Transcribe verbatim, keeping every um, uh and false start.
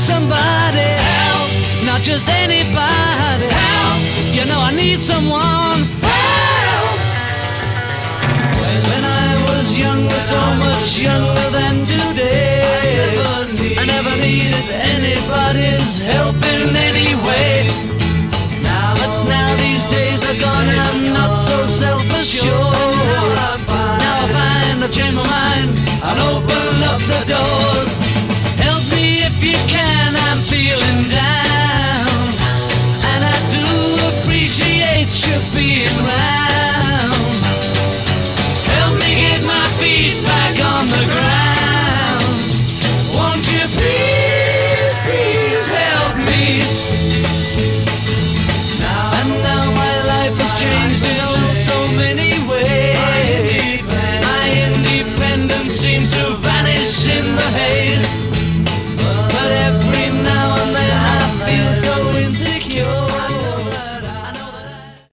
somebody. Help! Not just anybody. Help! You know I need someone. Help! When I was younger, so much younger than today, I never, need, I never needed anybody's help in any way. Now, but now these days are gone, I'm not so self-assured. Now I find I've changed my mind, I'll open up the door.